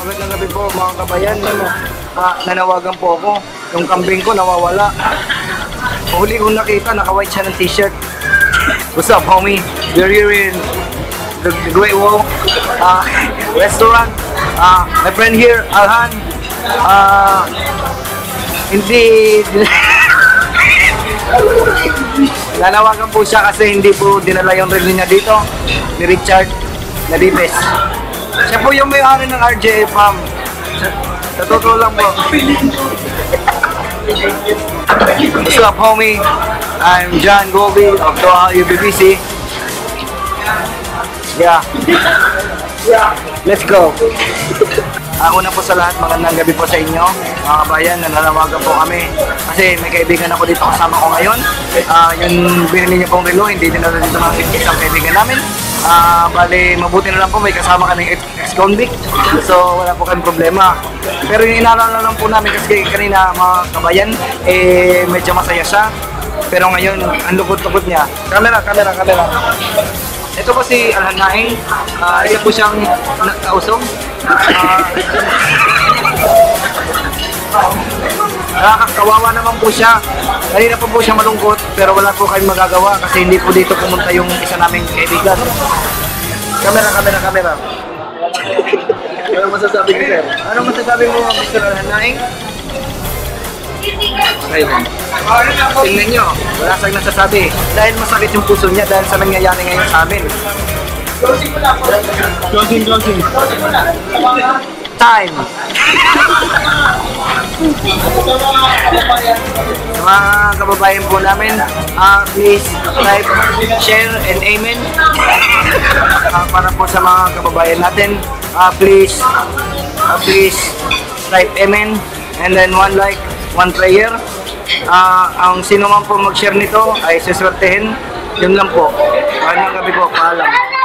Magandang gabi po mga kabayan. Nanawagan po ako. Yung kambing ko nawawala. Huli kong nakita, naka-white siya ng t-shirt. What's up, homie? We're here in the Great Wall Restaurant. My friend here, Alhan. Hindi... Nanawagan po siya kasi hindi po dinala yung relo niya dito ni Richard Nalibes. Siya po yung may-ari ng RJ Farm. Sa totoo lang po. What's up, homie? I'm John Gobi of Doha UBBC. Yeah. Let's go. Una po sa lahat, magandang gabi po sa inyo. Mga kabayan, nananawagan po kami. Kasi may kaibigan ako dito kasama ko ngayon. Yung binili niya pong relo, hindi din na dito ng isang kaibigan namin. Bali, mabuti na lang po may kasama kaming ex-convict. So, wala po kayong problema. Pero yung inaalala lang po namin kasi kanina mga kabayan, medyo masaya siya. Pero ngayon, ang lukot-lukot niya. Camera. Ito po si Alhan Naing. Isa po siyang nakausong. Nakakawawa naman po siya. Kanina po siya malungkot pero wala po kayong magagawa kasi hindi po dito pumunta yung isa naming kaibigan. Camera. Ano masasabi mo, sir? Ano masasabi mo, Mr. Alhan Naing? Tingnan nyo, wala siyang nasasabi. Dahil masakit yung puso niya dahil sa nangyayari ngayon sa amin. Closing. Time! Mga kababayan po namin, please like, share, and amen. Para po sa mga kababayan natin, please type amen and then one like, one prayer. Ang sino man po mag-share nito ay siswertehin. Yun lang po. Magandang gabi po. Paalam.